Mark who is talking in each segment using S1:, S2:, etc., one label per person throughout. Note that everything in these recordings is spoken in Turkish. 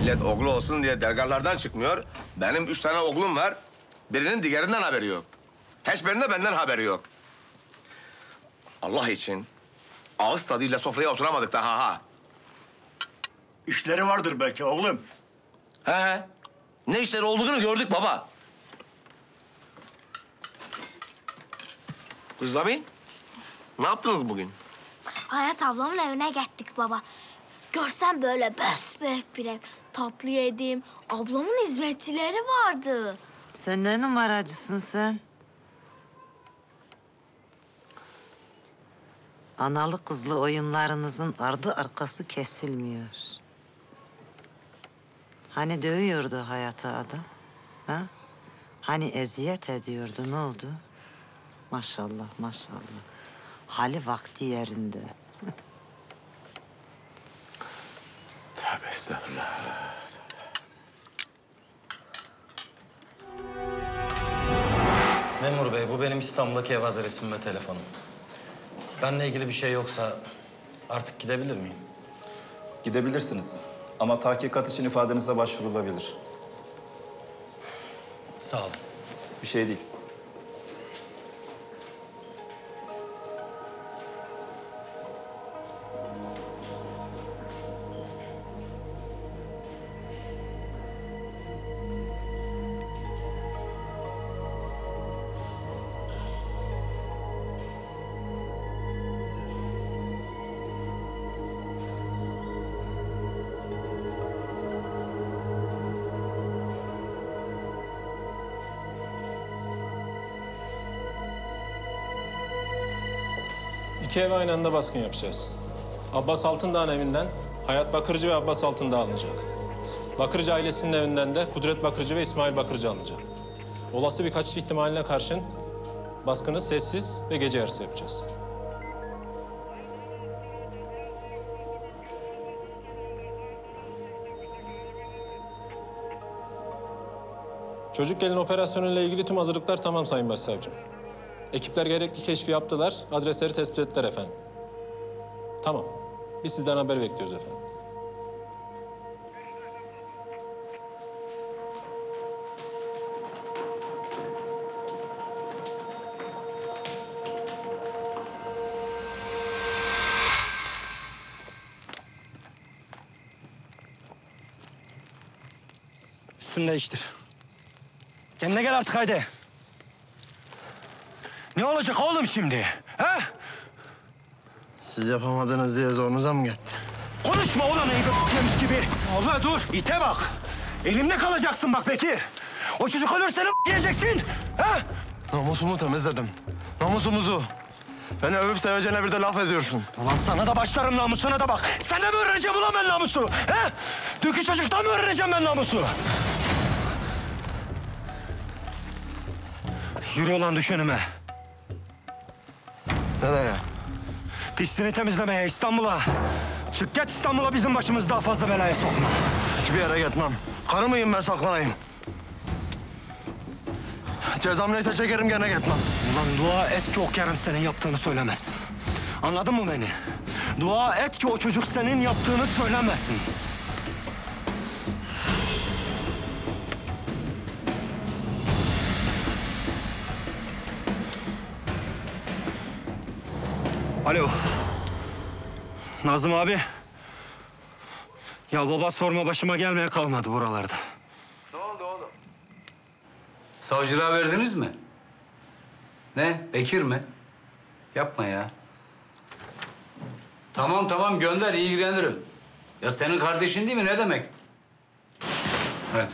S1: Millet oğlu olsun diye dergahlardan çıkmıyor. Benim 3 tane oğlum var. Birinin diğerinden haberi yok. Hiçbirinin de benden haberi yok. Allah için ağız tadıyla sofraya oturamadık daha ha.
S2: İşleri vardır belki oğlum.
S1: He. Ne işleri olduğunu gördük baba. Kızlamin, ne yaptınız bugün?
S3: Hayat ablamın evine gittik baba. Görsen böyle büyük bir ev. Tatlı yediğim ablamın hizmetçileri vardı.
S4: Sen ne numaracısın sen? Analı kızlı oyunlarınızın ardı arkası kesilmiyor. Hani dövüyordu hayata adam? Ha? Hani eziyet ediyordu, ne oldu? Maşallah, maşallah. Hali vakti yerinde.
S1: Tövbe estağfurullah.
S5: Memur bey, bu benim İstanbul'daki ev adresim ve telefonum. Benimle ilgili bir şey yoksa artık gidebilir miyim?
S6: Gidebilirsiniz. Ama tahkikat için ifadenize başvurulabilir.
S5: Sağ olun.
S6: Bir şey değil.
S7: İki eve aynı anda baskın yapacağız. Abbas Altındağ'ın evinden Hayat Bakırcı ve Abbas Altındağ alınacak. Bakırcı ailesinin evinden de Kudret Bakırcı ve İsmail Bakırcı alınacak. Olası bir kaçış ihtimaline karşın baskını sessiz ve gece yarısı yapacağız. Çocuk gelin operasyonuyla ilgili tüm hazırlıklar tamam Sayın Başsavcım. Ekipler gerekli keşfi yaptılar, adresleri tespit ettiler efendim. Tamam, biz sizden haber bekliyoruz efendim.
S2: Üstünü değiştir. Kendine gel artık haydi. Ne olacak oğlum şimdi? Ha?
S8: Siz yapamadınız diye zorunuza mı gitti?
S2: Konuşma ulan yemiş gibi. Allah dur. İte bak. Elimde kalacaksın bak Bekir. O çocuk ölürse ne yiyeceksin? Ha?
S8: Namusumu temizledim. Namusumuzu. Beni övüp seveceğine bir de laf ediyorsun.
S2: Ulan sana da başlarım namusuna da bak. Senden mi öğreneceğim ulan ben namusu? He? Dünkü çocuktan mı öğreneceğim ben namusu? Yürü ulan düş önüme.
S8: Nereye?
S2: Pisliğini temizlemeye İstanbul'a. Çık git İstanbul'a, bizim başımızı daha fazla belaya sokma.
S8: Hiçbir yere gitmem. Karı mıyım ben saklanayım? Cezam neyse çekerim gene gitmem.
S2: Ulan dua et ki o Kerem senin yaptığını söylemesin. Anladın mı beni? Dua et ki o çocuk senin yaptığını söylemesin. Alo. Nazım abi. Ya baba sorma, başıma gelmeye kalmadı buralarda.
S9: Ne oldu oğlum? Savcılığa verdiniz mi? Ne? Bekir mi? Yapma ya. Tamam tamam gönder, ilgilenirim. Ya senin kardeşin değil mi? Ne demek? Evet.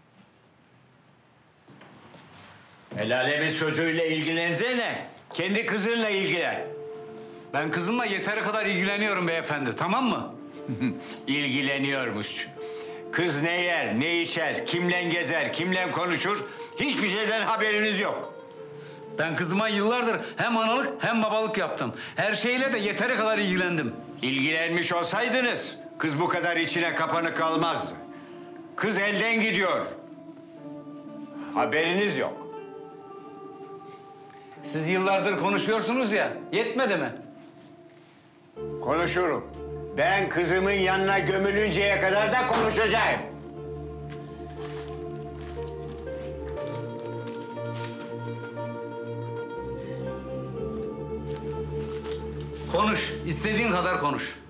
S10: El alemin çocuğuyla ilgilensene. Kendi kızınla ilgilen.
S9: Ben kızımla yeteri kadar ilgileniyorum beyefendi, tamam mı?
S10: İlgileniyormuş. Kız ne yer, ne içer, kimle gezer, kimle konuşur... hiçbir şeyden haberiniz yok.
S9: Ben kızıma yıllardır hem analık hem babalık yaptım. Her şeyle de yeteri kadar ilgilendim.
S10: İlgilenmiş olsaydınız kız bu kadar içine kapanık kalmazdı. Kız elden gidiyor. Haberiniz yok.
S9: Siz yıllardır konuşuyorsunuz ya, yetmedi mi?
S10: Konuşurum. Ben kızımın yanına gömülünceye kadar da konuşacağım.
S9: Konuş, istediğin kadar konuş.